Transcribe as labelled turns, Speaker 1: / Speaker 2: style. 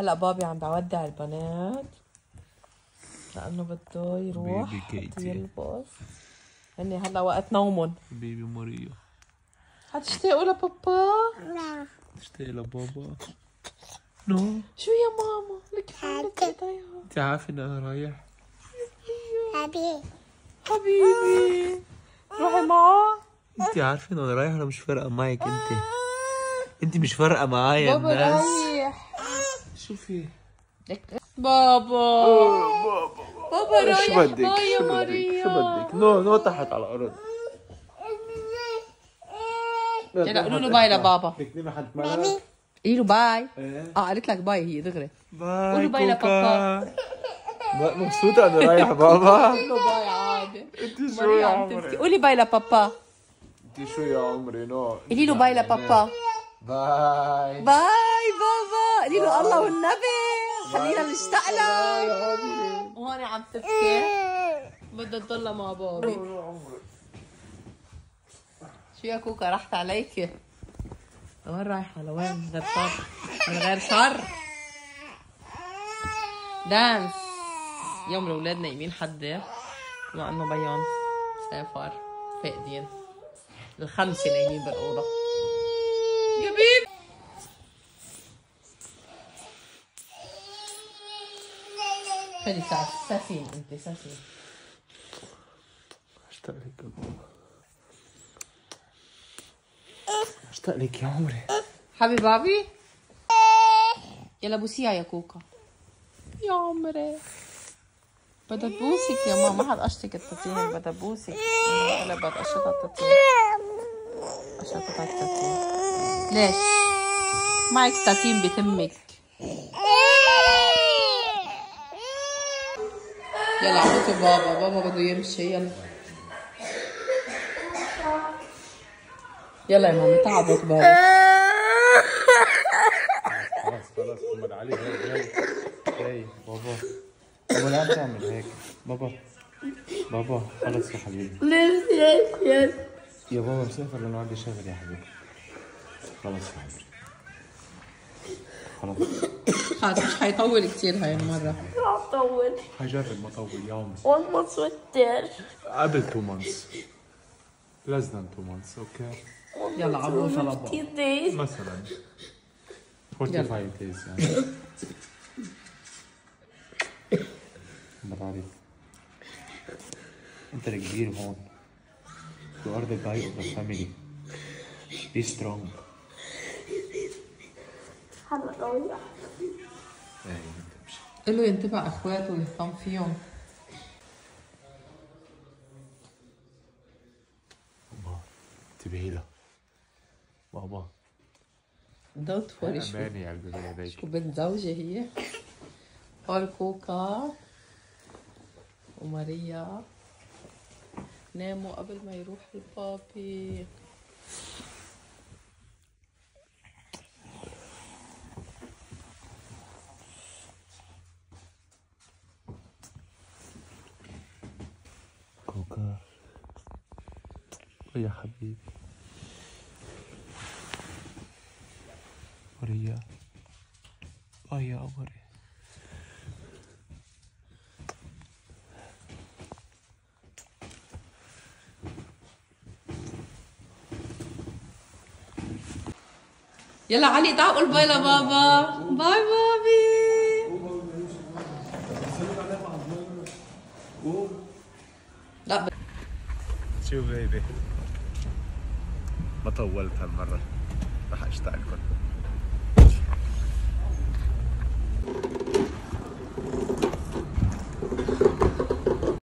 Speaker 1: هلا بابي عم بودع البنات لانه بده يروح يلبس. هني هلا وقت نومهم.
Speaker 2: بيبي ماريا
Speaker 1: حتشتاقوا لبابا؟
Speaker 3: لا.
Speaker 2: تشتاقي لبابا؟ نو.
Speaker 1: شو يا ماما؟ لك حالك ايديها.
Speaker 2: انت عارفه ان انا رايح؟
Speaker 1: حبيبي روحي معه.
Speaker 2: انت عارفه ان انا رايح ولا مش فارقه معك؟ انت مش فارقه معايا
Speaker 1: بابا
Speaker 2: الناس.
Speaker 1: رايح.
Speaker 2: شو في؟
Speaker 1: بابا بابا رايح.
Speaker 2: شو بدك؟
Speaker 1: باي يا
Speaker 2: شو بدك؟
Speaker 1: ماريا.
Speaker 2: شو بدك؟ نو تحت على الارض.
Speaker 1: يلا قولوا له باي لبابا.
Speaker 2: بدك تنامي حد معك؟
Speaker 1: قولي له باي.
Speaker 2: ايه
Speaker 1: قالت لك باي هي دغري.
Speaker 2: باي.
Speaker 1: قولوا باي لبابا.
Speaker 2: مبسوطة انا رايح بابا؟
Speaker 1: قولي له باي عادي.
Speaker 2: انت شو يا عمري؟
Speaker 1: قولي باي لبابا.
Speaker 2: انت شو يا عمري؟ نو
Speaker 1: قولي له باي لبابا.
Speaker 2: باي
Speaker 1: باي بابا. قولي له الله والنبي خلينا نشتاق لك. وهون عم تبكي بدها تضلها مع بابي. شو يا كوكا رحت عليكي؟ لوين رايحة؟ لوين؟ غير شر من غير شر. دانس. اليوم الاولاد نايمين حدي مع انه بيان سافر فاقدين. الخمسة نايمين بالأوضة. يا بيبي خلي ساسين انت ساسين.
Speaker 2: اشتاق لك يا بابا. اشتاق لك يا عمري.
Speaker 1: حبيب بابي يلا بوسيها يا كوكا. يا عمري بدها تبوسك يا ماما. ما حد قشطك التتين. بدها تبوسك. هلا بدها قشطها التتين. قشطتها التتين. ليش؟ معك تتين بتمك. يلا عبوسوا بابا. بابا بده يمشي. يلا يلا يا ماما تعبت بابا.
Speaker 2: خلاص محمد علي. هي بابا لا تعمل هيك. بابا خلص يا حبيبي. يا بابا مسافر لانه عندي شغل يا حبيبي. خلص يا حبيبي
Speaker 1: خلاص مش حيطول كتير هاي المرة.
Speaker 3: طول.
Speaker 2: حجرب ما طول يا عمري.
Speaker 3: 1 month winter.
Speaker 2: قبل 2 months. less than 2 months. اوكي
Speaker 1: يلا عبوسة لبابا
Speaker 3: 15 days.
Speaker 2: مثلا 45 days يعني. برافو. انت الكبير هون. You are the guy of the family. Be strong.
Speaker 3: هلا رايح.
Speaker 1: قل له ينتبه اخواته ويهتم فيهم.
Speaker 2: بابا انتبهي له. بابا
Speaker 1: دوت فوري شو
Speaker 2: اماني على قلبي هذيك.
Speaker 1: شو بنت زوجي هي. هول كوكا وماريا ناموا قبل ما يروح البابي.
Speaker 2: كوكا يا حبيبي. ماريا يا قمري.
Speaker 1: يلا علي تعال قول باي لبابا. باي بابي. لا
Speaker 2: شو بيبي ما طولت هالمرة. رح اشتاق لكم.